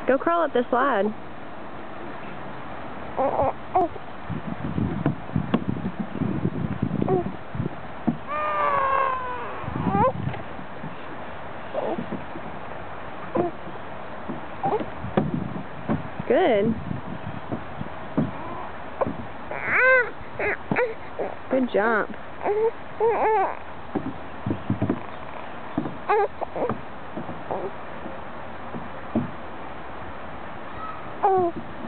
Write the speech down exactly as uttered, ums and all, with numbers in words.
Go crawl up the slide. Good. Good jump. Oh.